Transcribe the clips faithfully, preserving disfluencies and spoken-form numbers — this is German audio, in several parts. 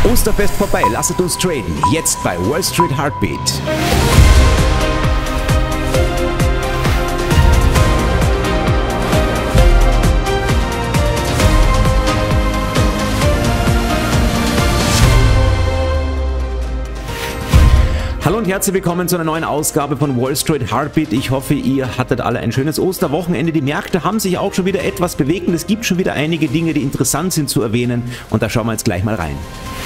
Osterfest vorbei, lasset uns traden. Jetzt bei Wall Street Heartbeat. Hallo und herzlich willkommen zu einer neuen Ausgabe von Wall Street Heartbeat. Ich hoffe, ihr hattet alle ein schönes Osterwochenende. Die Märkte haben sich auch schon wieder etwas bewegt und es gibt schon wieder einige Dinge, die interessant sind zu erwähnen. Und da schauen wir jetzt gleich mal rein.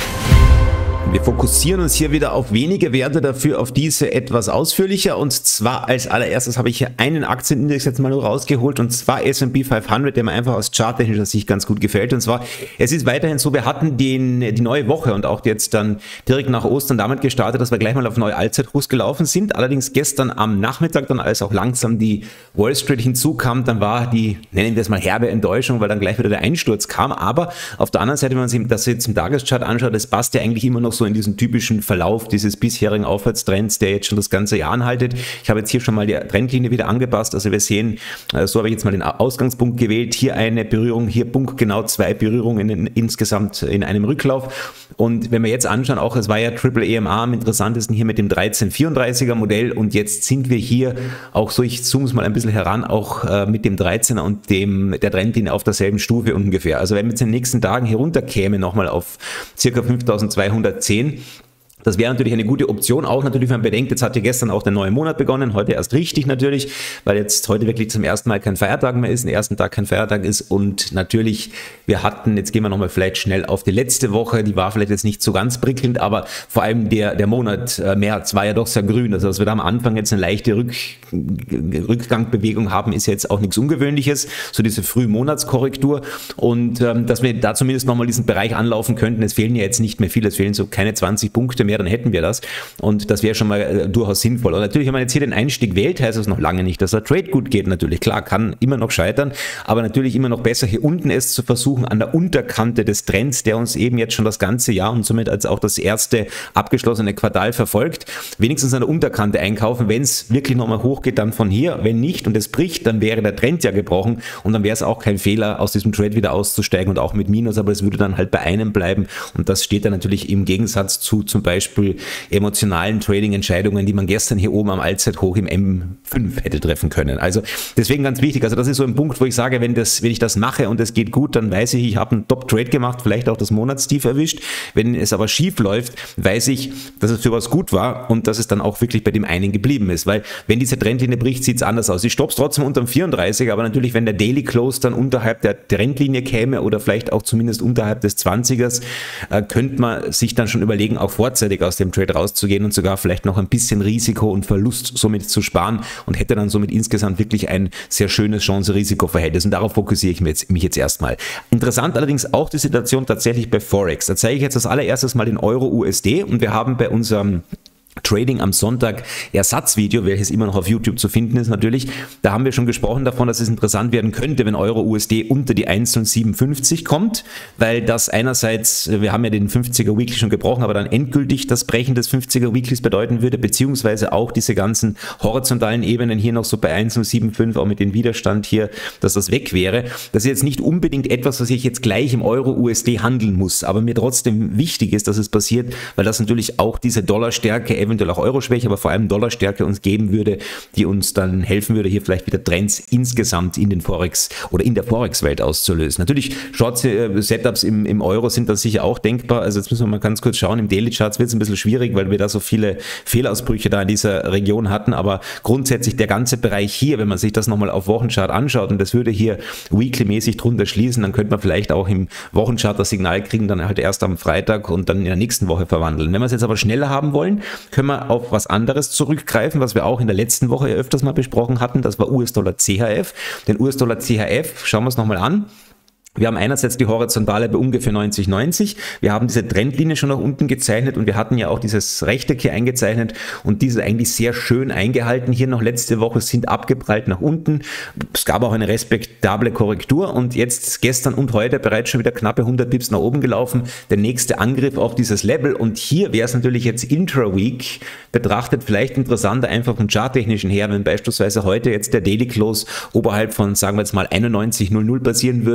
Wir fokussieren uns hier wieder auf wenige Werte, dafür auf diese etwas ausführlicher. Und zwar als allererstes habe ich hier einen Aktienindex jetzt mal nur rausgeholt, und zwar S and P fünfhundert, der mir einfach aus charttechnischer Sicht ganz gut gefällt. Und zwar, es ist weiterhin so, wir hatten den, die neue Woche und auch jetzt dann direkt nach Ostern damit gestartet, dass wir gleich mal auf neue Allzeithochs gelaufen sind. Allerdings gestern am Nachmittag dann, als auch langsam die Wall Street hinzukam, dann war die, nennen wir es mal, herbe Enttäuschung, weil dann gleich wieder der Einsturz kam. Aber auf der anderen Seite, wenn man sich das jetzt im Tageschart anschaut, das passt ja eigentlich immer noch so in diesen typischen Verlauf dieses bisherigen Aufwärtstrends, der jetzt schon das ganze Jahr anhaltet. Ich habe jetzt hier schon mal die Trendlinie wieder angepasst. Also wir sehen, so habe ich jetzt mal den Ausgangspunkt gewählt. Hier eine Berührung, hier punktgenau zwei Berührungen in, insgesamt in einem Rücklauf. Und wenn wir jetzt anschauen, auch es war ja Triple E M A am interessantesten hier mit dem dreizehn vierunddreißiger Modell, und jetzt sind wir hier auch so, ich zoome es mal ein bisschen heran, auch äh, mit dem dreizehner und dem der Trendlinie auf derselben Stufe ungefähr. Also wenn wir jetzt in den nächsten Tagen hier runterkämen, nochmal auf ca. fünftausendzweihundertzehn, das wäre natürlich eine gute Option, auch natürlich, wenn man bedenkt, jetzt hat ja gestern auch der neue Monat begonnen, heute erst richtig natürlich, weil jetzt heute wirklich zum ersten Mal kein Feiertag mehr ist, den ersten Tag kein Feiertag ist, und natürlich, wir hatten, jetzt gehen wir nochmal vielleicht schnell auf die letzte Woche, die war vielleicht jetzt nicht so ganz prickelnd, aber vor allem der, der Monat äh, März war ja doch sehr grün, also dass wir da am Anfang jetzt eine leichte Rück, Rückgangbewegung haben, ist jetzt auch nichts Ungewöhnliches, so diese Frühmonatskorrektur, und ähm, dass wir da zumindest nochmal diesen Bereich anlaufen könnten. Es fehlen ja jetzt nicht mehr viel, es fehlen so keine zwanzig Punkte mehr, dann hätten wir das, und das wäre schon mal äh, durchaus sinnvoll. Und natürlich, wenn man jetzt hier den Einstieg wählt, heißt das noch lange nicht, dass der Trade gut geht. Natürlich, klar, kann immer noch scheitern, aber natürlich immer noch besser, hier unten es zu versuchen, an der Unterkante des Trends, der uns eben jetzt schon das ganze Jahr und somit als auch das erste abgeschlossene Quartal verfolgt, wenigstens an der Unterkante einkaufen. Wenn es wirklich nochmal hochgeht, dann von hier. Wenn nicht und es bricht, dann wäre der Trend ja gebrochen, und dann wäre es auch kein Fehler, aus diesem Trade wieder auszusteigen und auch mit Minus, aber es würde dann halt bei einem bleiben, und das steht dann natürlich im Gegensatz zu zum Beispiel Beispiel emotionalen Trading-Entscheidungen, die man gestern hier oben am Allzeithoch im M fünf hätte treffen können. Also deswegen ganz wichtig, also das ist so ein Punkt, wo ich sage, wenn, das, wenn ich das mache und es geht gut, dann weiß ich, ich habe einen Top-Trade gemacht, vielleicht auch das Monatstief erwischt. Wenn es aber schief läuft, weiß ich, dass es für was gut war und dass es dann auch wirklich bei dem einen geblieben ist, weil wenn diese Trendlinie bricht, sieht es anders aus. Ich stoppe es trotzdem unter dem vierunddreißiger, aber natürlich, wenn der Daily Close dann unterhalb der Trendlinie käme oder vielleicht auch zumindest unterhalb des zwanzigers, äh, könnte man sich dann schon überlegen, auch vorzeitig aus dem Trade rauszugehen und sogar vielleicht noch ein bisschen Risiko und Verlust somit zu sparen, und hätte dann somit insgesamt wirklich ein sehr schönes Chance-Risiko-Verhältnis, und darauf fokussiere ich mich jetzt, mich jetzt erstmal. Interessant allerdings auch die Situation tatsächlich bei Forex. Da zeige ich jetzt als allererstes mal den Euro-U S D, und wir haben bei unserem Trading am Sonntag Ersatzvideo, welches immer noch auf YouTube zu finden ist natürlich, da haben wir schon gesprochen davon, dass es interessant werden könnte, wenn Euro-U S D unter die eins Komma null sieben fünfzig kommt, weil das einerseits, wir haben ja den fünfziger Weekly schon gebrochen, aber dann endgültig das Brechen des fünfziger Weeklys bedeuten würde, beziehungsweise auch diese ganzen horizontalen Ebenen hier noch so bei eins Komma null sieben fünf, auch mit dem Widerstand hier, dass das weg wäre. Das ist jetzt nicht unbedingt etwas, was ich jetzt gleich im Euro-U S D handeln muss, aber mir trotzdem wichtig ist, dass es passiert, weil das natürlich auch diese Dollarstärke, eventuell auch Euro-Schwäche, aber vor allem Dollarstärke uns geben würde, die uns dann helfen würde, hier vielleicht wieder Trends insgesamt in den Forex oder in der Forex-Welt auszulösen. Natürlich, Short-Setups im, im Euro sind da sicher auch denkbar. Also jetzt müssen wir mal ganz kurz schauen. Im Daily Charts wird es ein bisschen schwierig, weil wir da so viele Fehlausbrüche da in dieser Region hatten, aber grundsätzlich der ganze Bereich hier, wenn man sich das nochmal auf Wochenchart anschaut, und das würde hier weekly-mäßig drunter schließen, dann könnte man vielleicht auch im Wochenchart das Signal kriegen, dann halt erst am Freitag und dann in der nächsten Woche verwandeln. Wenn wir es jetzt aber schneller haben wollen, können wir auf was anderes zurückgreifen, was wir auch in der letzten Woche ja öfters mal besprochen hatten. Das war U S-Dollar C H F. Den U S-Dollar C H F, schauen wir es nochmal an. Wir haben einerseits die Horizontale bei ungefähr neunzig neunzig, wir haben diese Trendlinie schon nach unten gezeichnet und wir hatten ja auch dieses Rechteck hier eingezeichnet und diese eigentlich sehr schön eingehalten. Hier noch letzte Woche sind abgeprallt nach unten. Es gab auch eine respektable Korrektur und jetzt gestern und heute bereits schon wieder knappe hundert Pips nach oben gelaufen. Der nächste Angriff auf dieses Level und hier wäre es natürlich jetzt intra-week betrachtet vielleicht interessanter, einfach vom charttechnischen her, wenn beispielsweise heute jetzt der Daily Close oberhalb von, sagen wir jetzt mal einundneunzig Komma null null passieren würde.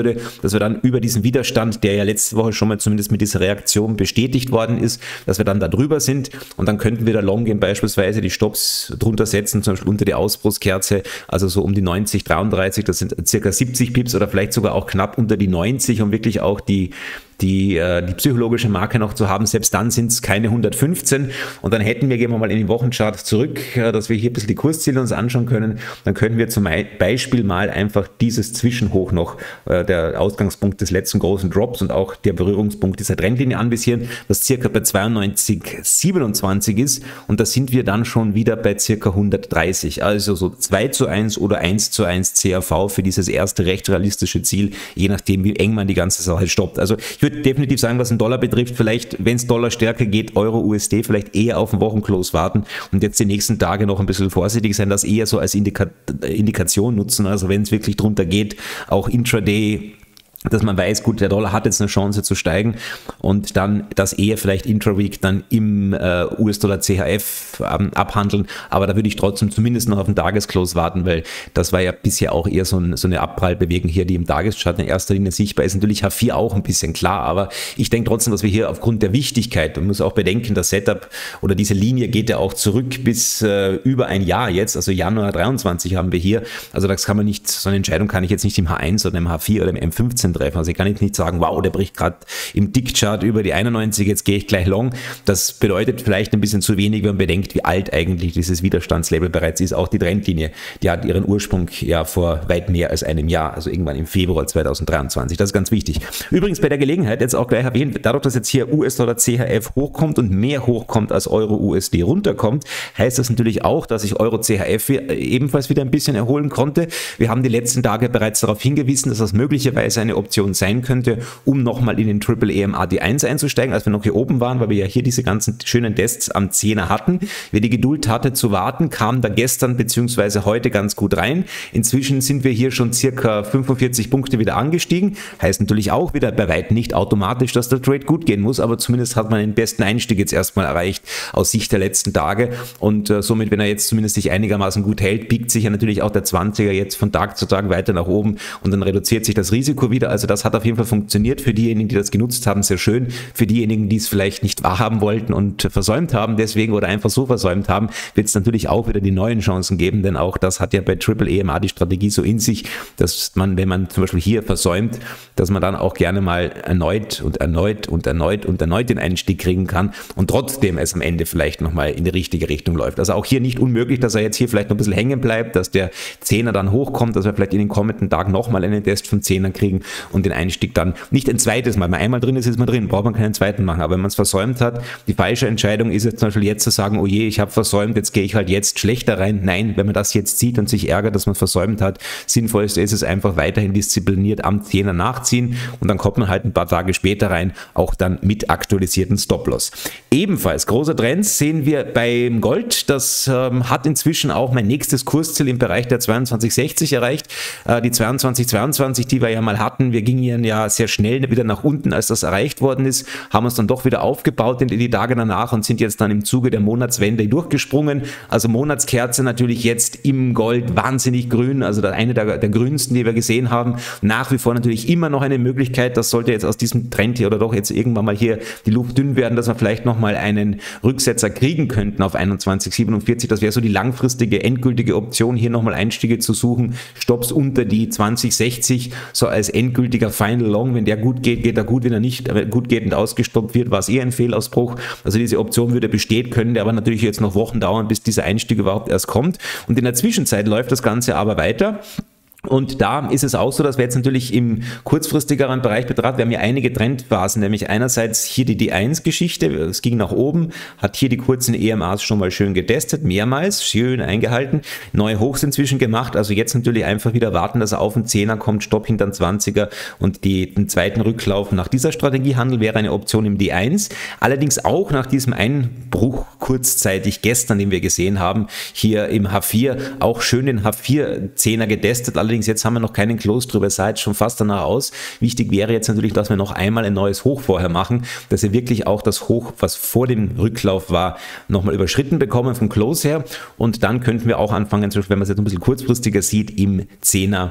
dass wir dann über diesen Widerstand, der ja letzte Woche schon mal zumindest mit dieser Reaktion bestätigt worden ist, dass wir dann da drüber sind und dann könnten wir da long gehen, beispielsweise die Stops drunter setzen, zum Beispiel unter die Ausbruchskerze, also so um die neunzig, dreiunddreißig, das sind circa siebzig Pips oder vielleicht sogar auch knapp unter die neunzig, um wirklich auch die Die, äh, die psychologische Marke noch zu haben. Selbst dann sind es keine hundertfünfzehn und dann hätten wir, gehen wir mal in den Wochenchart zurück, äh, dass wir hier ein bisschen die Kursziele uns anschauen können, dann können wir zum Beispiel mal einfach dieses Zwischenhoch noch, äh, der Ausgangspunkt des letzten großen Drops und auch der Berührungspunkt dieser Trendlinie anvisieren, was circa bei zweiundneunzig Komma siebenundzwanzig ist und da sind wir dann schon wieder bei circa hundertdreißig, also so zwei zu eins oder eins zu eins C A V für dieses erste recht realistische Ziel, je nachdem wie eng man die ganze Sache stoppt. Also ich würde definitiv sagen, was den Dollar betrifft, vielleicht, wenn es Dollar stärker geht, Euro U S D, vielleicht eher auf den Wochenclose warten und jetzt die nächsten Tage noch ein bisschen vorsichtig sein, das eher so als Indika- Indikation nutzen, also wenn es wirklich drunter geht, auch Intraday, dass man weiß, gut, der Dollar hat jetzt eine Chance zu steigen und dann das eher vielleicht Intraweek dann im äh, U S-Dollar C H F ähm, abhandeln, aber da würde ich trotzdem zumindest noch auf den Tagesclose warten, weil das war ja bisher auch eher so, ein, so eine Abprallbewegung hier, die im Tageschart in erster Linie sichtbar ist. Natürlich H vier auch ein bisschen klar, aber ich denke trotzdem, dass wir hier aufgrund der Wichtigkeit, man muss auch bedenken, das Setup oder diese Linie geht ja auch zurück bis äh, über ein Jahr jetzt, also Januar dreiundzwanzig haben wir hier, also das kann man nicht, so eine Entscheidung kann ich jetzt nicht im H eins oder im H vier oder im M fünfzehn treffen. Also ich kann jetzt nicht sagen, wow, der bricht gerade im Dick-Chart über die einundneunzig, jetzt gehe ich gleich long. Das bedeutet vielleicht ein bisschen zu wenig, wenn man bedenkt, wie alt eigentlich dieses Widerstandslevel bereits ist. Auch die Trendlinie, die hat ihren Ursprung ja vor weit mehr als einem Jahr, also irgendwann im Februar zweitausenddreiundzwanzig. Das ist ganz wichtig. Übrigens bei der Gelegenheit jetzt auch gleich erwähnt, dadurch, dass jetzt hier U S-Dollar C H F hochkommt und mehr hochkommt als Euro U S D runterkommt, heißt das natürlich auch, dass sich Euro C H F ebenfalls wieder ein bisschen erholen konnte. Wir haben die letzten Tage bereits darauf hingewiesen, dass das möglicherweise eine Option sein könnte, um nochmal in den Triple E M A D eins einzusteigen, als wir noch hier oben waren, weil wir ja hier diese ganzen schönen Tests am Zehner hatten. Wer die Geduld hatte zu warten, kam da gestern bzw. heute ganz gut rein. Inzwischen sind wir hier schon circa fünfundvierzig Punkte wieder angestiegen. Heißt natürlich auch wieder bei weitem nicht automatisch, dass der Trade gut gehen muss, aber zumindest hat man den besten Einstieg jetzt erstmal erreicht aus Sicht der letzten Tage und äh, somit, wenn er jetzt zumindest sich einigermaßen gut hält, biegt sich ja natürlich auch der zwanziger jetzt von Tag zu Tag weiter nach oben und dann reduziert sich das Risiko wieder. Also das hat auf jeden Fall funktioniert. Für diejenigen, die das genutzt haben, sehr schön. Für diejenigen, die es vielleicht nicht wahrhaben wollten und versäumt haben, deswegen oder einfach so versäumt haben, wird es natürlich auch wieder die neuen Chancen geben, denn auch das hat ja bei Triple E M A die Strategie so in sich, dass man, wenn man zum Beispiel hier versäumt, dass man dann auch gerne mal erneut und erneut und erneut und erneut den Einstieg kriegen kann und trotzdem es am Ende vielleicht nochmal in die richtige Richtung läuft. Also auch hier nicht unmöglich, dass er jetzt hier vielleicht noch ein bisschen hängen bleibt, dass der Zehner dann hochkommt, dass wir vielleicht in den kommenden Tagen nochmal einen Test vom Zehner kriegen und den Einstieg dann nicht ein zweites Mal, wenn man einmal drin ist, ist man drin, braucht man keinen zweiten machen, aber wenn man es versäumt hat, die falsche Entscheidung ist jetzt zum Beispiel jetzt zu sagen, oh je, ich habe versäumt, jetzt gehe ich halt jetzt schlechter rein. Nein, wenn man das jetzt sieht und sich ärgert, dass man versäumt hat, sinnvollste ist es einfach weiterhin diszipliniert am Zehner nachziehen und dann kommt man halt ein paar Tage später rein, auch dann mit aktualisierten Stop-Loss. Ebenfalls großer Trend sehen wir beim Gold, das ähm, hat inzwischen auch mein nächstes Kursziel im Bereich der zweiundzwanzig sechzig erreicht, äh, die zweiundzwanzig zweiundzwanzig, die wir ja mal hatten, wir gingen ja sehr schnell wieder nach unten, als das erreicht worden ist, haben uns dann doch wieder aufgebaut in die Tage danach und sind jetzt dann im Zuge der Monatswende durchgesprungen, also Monatskerze natürlich jetzt im Gold wahnsinnig grün, also eine der, der grünsten, die wir gesehen haben, nach wie vor natürlich immer noch eine Möglichkeit, das sollte jetzt aus diesem Trend hier oder doch jetzt irgendwann mal hier die Luft dünn werden, dass wir vielleicht nochmal einen Rücksetzer kriegen könnten auf einundzwanzig siebenundvierzig, das wäre so die langfristige, endgültige Option, hier nochmal Einstiege zu suchen, Stops unter die zwanzig sechzig, so als endgültiger Final Long, wenn der gut geht, geht er gut, wenn er nicht gut geht und ausgestoppt wird, war es eher ein Fehlausbruch, also diese Option würde bestehen, können der aber natürlich jetzt noch Wochen dauern, bis dieser Einstieg überhaupt erst kommt und in der Zwischenzeit läuft das Ganze aber weiter. Und da ist es auch so, dass wir jetzt natürlich im kurzfristigeren Bereich betrachten, wir haben hier einige Trendphasen, nämlich einerseits hier die D eins Geschichte, es ging nach oben, hat hier die kurzen E M As schon mal schön getestet, mehrmals, schön eingehalten, neue Hochs inzwischen gemacht, also jetzt natürlich einfach wieder warten, dass er auf den Zehner kommt, Stopp hinter den zwanziger und die, den zweiten Rücklauf nach dieser Strategiehandel wäre eine Option im D eins, allerdings auch nach diesem Einbruch kurzzeitig gestern, den wir gesehen haben, hier im H vier, auch schön den H vier Zehner getestet, allerdings jetzt haben wir noch keinen Close drüber, es sah jetzt schon fast danach aus. Wichtig wäre jetzt natürlich, dass wir noch einmal ein neues Hoch vorher machen, dass wir wirklich auch das Hoch, was vor dem Rücklauf war, nochmal überschritten bekommen vom Close her und dann könnten wir auch anfangen, zum Beispiel, wenn man es jetzt ein bisschen kurzfristiger sieht, im Zehner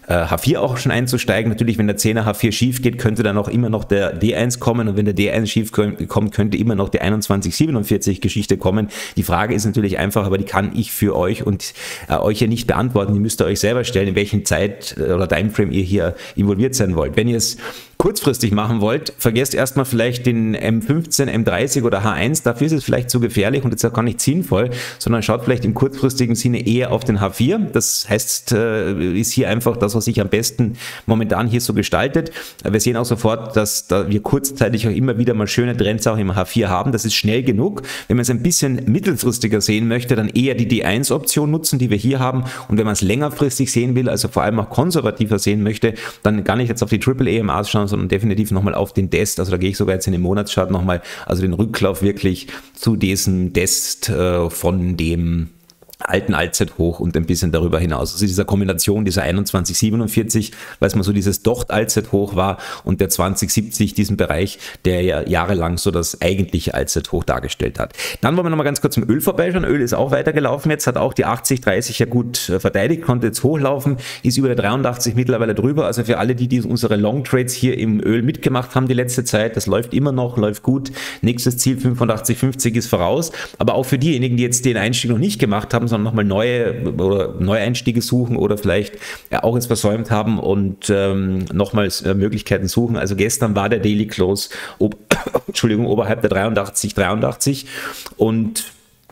H vier auch schon einzusteigen. Natürlich, wenn der zehner H vier schief geht, könnte dann auch immer noch der D eins kommen und wenn der D eins schief kommt, könnte immer noch die einundzwanzig siebenundvierzig Geschichte kommen. Die Frage ist natürlich einfach, aber die kann ich für euch und äh, euch hier nicht beantworten. Die müsst ihr euch selber stellen, in welchen Zeit oder Timeframe ihr hier involviert sein wollt. Wenn ihr es kurzfristig machen wollt, vergesst erstmal vielleicht den M fünfzehn, M dreißig oder H eins, dafür ist es vielleicht zu gefährlich und jetzt auch gar nicht sinnvoll, sondern schaut vielleicht im kurzfristigen Sinne eher auf den H vier. Das heißt, ist hier einfach das, was sich am besten momentan hier so gestaltet. Wir sehen auch sofort, dass da wir kurzzeitig auch immer wieder mal schöne Trends auch im H vier haben. Das ist schnell genug. Wenn man es ein bisschen mittelfristiger sehen möchte, dann eher die D eins Option nutzen, die wir hier haben. Und wenn man es längerfristig sehen will, also vor allem auch konservativer sehen möchte, dann gar nicht jetzt auf die Triple A M As schauen, sondern definitiv nochmal auf den Dest, also da gehe ich sogar jetzt in den Monatschart nochmal, also den Rücklauf wirklich zu diesem Dest äh, von dem alten Allzeithoch und ein bisschen darüber hinaus. Also dieser Kombination dieser einundzwanzig siebenundvierzig, weil es mal so dieses Docht-Allzeithoch war und der zwanzig siebzig, diesen Bereich, der ja jahrelang so das eigentliche Allzeithoch dargestellt hat. Dann wollen wir nochmal ganz kurz im Öl vorbeischauen. Öl ist auch weitergelaufen jetzt, hat auch die achtzig dreißig ja gut verteidigt, konnte jetzt hochlaufen, ist über der dreiundachtzig mittlerweile drüber. Also für alle, die, die unsere Long Trades hier im Öl mitgemacht haben die letzte Zeit, das läuft immer noch, läuft gut. Nächstes Ziel fünfundachtzig fünfzig ist voraus. Aber auch für diejenigen, die jetzt den Einstieg noch nicht gemacht haben, sondern nochmal neue oder Neueinstiege suchen oder vielleicht ja, auch jetzt versäumt haben und ähm, nochmals äh, Möglichkeiten suchen. Also gestern war der Daily Close ob, Entschuldigung, oberhalb der dreiundachtzig dreiundachtzig und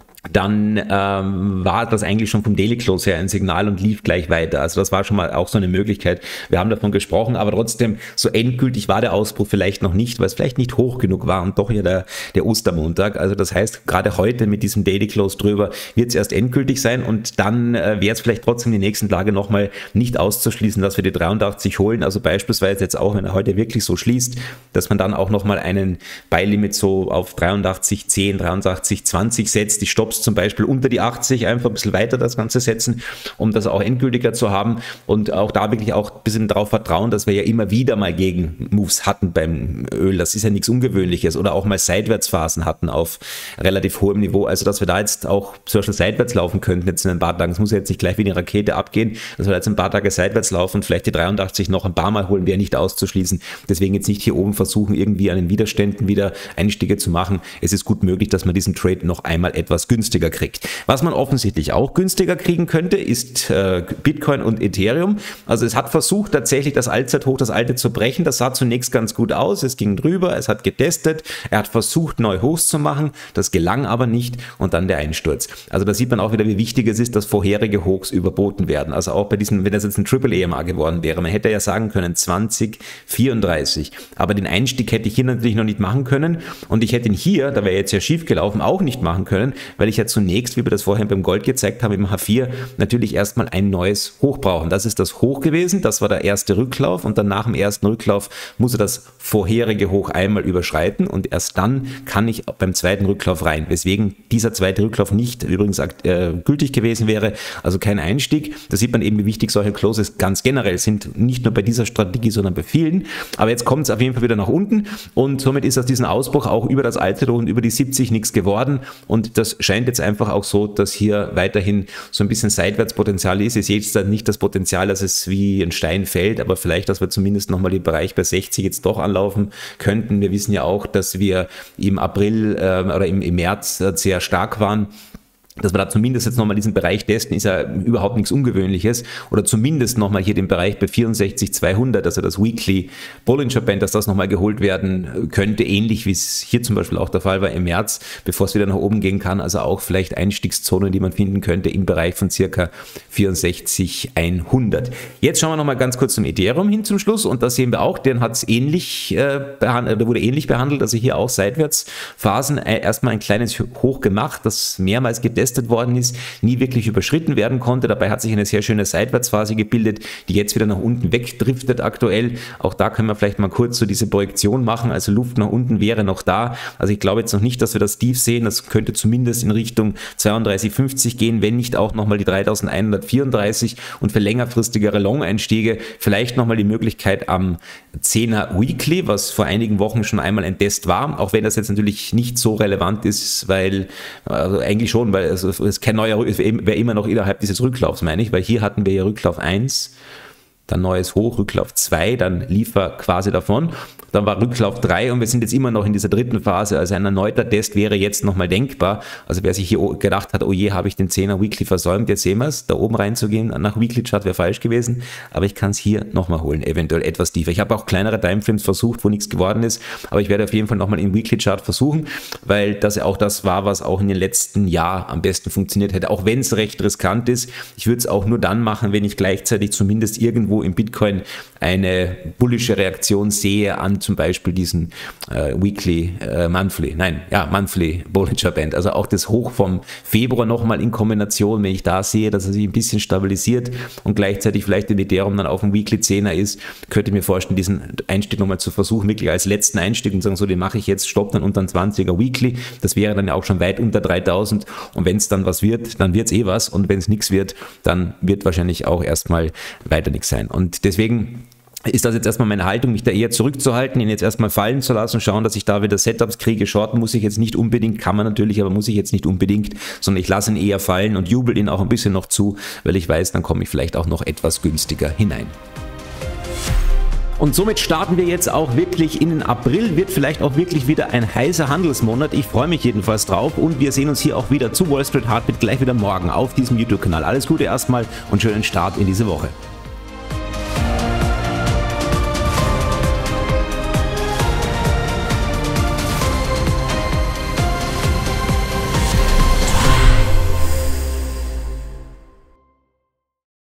dann ähm, war das eigentlich schon vom Daily Close her ein Signal und lief gleich weiter. Also das war schon mal auch so eine Möglichkeit. Wir haben davon gesprochen, aber trotzdem so endgültig war der Ausbruch vielleicht noch nicht, weil es vielleicht nicht hoch genug war und doch ja der, der Ostermontag. Also das heißt, gerade heute mit diesem Daily Close drüber wird es erst endgültig sein und dann äh, wäre es vielleicht trotzdem die nächsten Tage nochmal nicht auszuschließen, dass wir die dreiundachtzig holen. Also beispielsweise jetzt auch, wenn er heute wirklich so schließt, dass man dann auch nochmal einen Buy-Limit so auf dreiundachtzig zehn, dreiundachtzig zwanzig setzt, die Stops zum Beispiel unter die achtzig, einfach ein bisschen weiter das Ganze setzen, um das auch endgültiger zu haben und auch da wirklich auch ein bisschen darauf vertrauen, dass wir ja immer wieder mal Gegenmoves hatten beim Öl. Das ist ja nichts Ungewöhnliches oder auch mal Seitwärtsphasen hatten auf relativ hohem Niveau. Also dass wir da jetzt auch zum Beispiel seitwärts laufen könnten jetzt in ein paar Tagen. Es muss ja jetzt nicht gleich wie eine Rakete abgehen, dass wir jetzt ein paar Tage seitwärts laufen und vielleicht die dreiundachtzig noch ein paar Mal holen, wäre nicht auszuschließen. Deswegen jetzt nicht hier oben versuchen, irgendwie an den Widerständen wieder Einstiege zu machen. Es ist gut möglich, dass man diesen Trade noch einmal etwas günstiger kriegt. Was man offensichtlich auch günstiger kriegen könnte, ist äh, Bitcoin und Ethereum. Also es hat versucht, tatsächlich das Allzeithoch, das alte zu brechen. Das sah zunächst ganz gut aus. Es ging drüber, es hat getestet. Er hat versucht, neu Hochs zu machen. Das gelang aber nicht und dann der Einsturz. Also da sieht man auch wieder, wie wichtig es ist, dass vorherige Hochs überboten werden. Also auch bei diesen, wenn das jetzt ein Triple A M A geworden wäre, man hätte ja sagen können zwanzig vierunddreißig. Aber den Einstieg hätte ich hier natürlich noch nicht machen können und ich hätte ihn hier, da wäre jetzt ja schief gelaufen, auch nicht machen können, weil ich ja zunächst, wie wir das vorhin beim Gold gezeigt haben, im H vier natürlich erstmal ein neues Hoch brauchen. Das ist das Hoch gewesen, das war der erste Rücklauf und dann nach dem ersten Rücklauf muss er das vorherige Hoch einmal überschreiten und erst dann kann ich beim zweiten Rücklauf rein, weswegen dieser zweite Rücklauf nicht übrigens äh, gültig gewesen wäre, also kein Einstieg. Da sieht man eben, wie wichtig solche Closes ganz generell sind, nicht nur bei dieser Strategie, sondern bei vielen. Aber jetzt kommt es auf jeden Fall wieder nach unten und somit ist aus diesem Ausbruch auch über das Allzeithoch und über die siebzig nichts geworden und das scheint jetzt einfach auch so, dass hier weiterhin so ein bisschen Seitwärtspotenzial ist. Ich sehe jetzt dann nicht das Potenzial, dass es wie ein Stein fällt, aber vielleicht, dass wir zumindest nochmal den Bereich bei sechzig jetzt doch anlaufen könnten. Wir wissen ja auch, dass wir im April äh, oder im, im März äh, sehr stark waren. Dass wir da zumindest jetzt nochmal diesen Bereich testen, ist ja überhaupt nichts Ungewöhnliches. Oder zumindest nochmal hier den Bereich bei vierundsechzig zweihundert, also das Weekly Bollinger Band, dass das nochmal geholt werden könnte, ähnlich wie es hier zum Beispiel auch der Fall war im März, bevor es wieder nach oben gehen kann. Also auch vielleicht Einstiegszonen, die man finden könnte im Bereich von circa vierundsechzig hundert. Jetzt schauen wir nochmal ganz kurz zum Ethereum hin zum Schluss und da sehen wir auch, den hat es ähnlich äh, behandelt, wurde ähnlich behandelt, also hier auch Seitwärtsphasen, äh, erstmal ein kleines Hoch gemacht, das mehrmals getestet worden ist, nie wirklich überschritten werden konnte. Dabei hat sich eine sehr schöne Seitwärtsphase gebildet, die jetzt wieder nach unten wegdriftet aktuell. Auch da können wir vielleicht mal kurz so diese Projektion machen. Also Luft nach unten wäre noch da. Also ich glaube jetzt noch nicht, dass wir das tief sehen. Das könnte zumindest in Richtung zweiunddreißig fünfzig gehen, wenn nicht auch nochmal die dreitausendeinhundertvierunddreißig und für längerfristigere Long-Einstiege vielleicht nochmal die Möglichkeit am zehner Weekly, was vor einigen Wochen schon einmal ein Test war, auch wenn das jetzt natürlich nicht so relevant ist, weil, also eigentlich schon, weil es ist kein neuer, es wäre immer noch innerhalb dieses Rücklaufs, meine ich, weil hier hatten wir ja Rücklauf eins, dann neues Hoch, Rücklauf zwei, dann lief er quasi davon. Dann war Rücklauf drei und wir sind jetzt immer noch in dieser dritten Phase, also ein erneuter Test wäre jetzt nochmal denkbar. Also wer sich hier gedacht hat, oh je, habe ich den zehner Weekly versäumt, jetzt sehen wir es, da oben reinzugehen nach Weekly Chart wäre falsch gewesen, aber ich kann es hier nochmal holen, eventuell etwas tiefer. Ich habe auch kleinere Timeframes versucht, wo nichts geworden ist, aber ich werde auf jeden Fall nochmal im Weekly Chart versuchen, weil das ja auch das war, was auch in den letzten Jahren am besten funktioniert hätte, auch wenn es recht riskant ist. Ich würde es auch nur dann machen, wenn ich gleichzeitig zumindest irgendwo im Bitcoin eine bullische Reaktion sehe an zum Beispiel diesen äh, Weekly, äh, Monthly, nein, ja, Monthly Bollinger Band, also auch das Hoch vom Februar nochmal in Kombination, wenn ich da sehe, dass er sich ein bisschen stabilisiert und gleichzeitig vielleicht in Ethereum dann auf dem Weekly Zehner ist, könnte ich mir vorstellen, diesen Einstieg nochmal zu versuchen, wirklich als letzten Einstieg und sagen, so, den mache ich jetzt, stopp dann unter ein zwanziger Weekly, das wäre dann ja auch schon weit unter dreitausend und wenn es dann was wird, dann wird es eh was und wenn es nichts wird, dann wird wahrscheinlich auch erstmal weiter nichts sein und deswegen ist das jetzt erstmal meine Haltung, mich da eher zurückzuhalten, ihn jetzt erstmal fallen zu lassen, schauen, dass ich da wieder Setups kriege. Shorten muss ich jetzt nicht unbedingt, kann man natürlich, aber muss ich jetzt nicht unbedingt, sondern ich lasse ihn eher fallen und jubel ihn auch ein bisschen noch zu, weil ich weiß, dann komme ich vielleicht auch noch etwas günstiger hinein. Und somit starten wir jetzt auch wirklich in den April, wird vielleicht auch wirklich wieder ein heißer Handelsmonat. Ich freue mich jedenfalls drauf und wir sehen uns hier auch wieder zu Wall Street Heartbeat gleich wieder morgen auf diesem YouTube-Kanal. Alles Gute erstmal und schönen Start in diese Woche.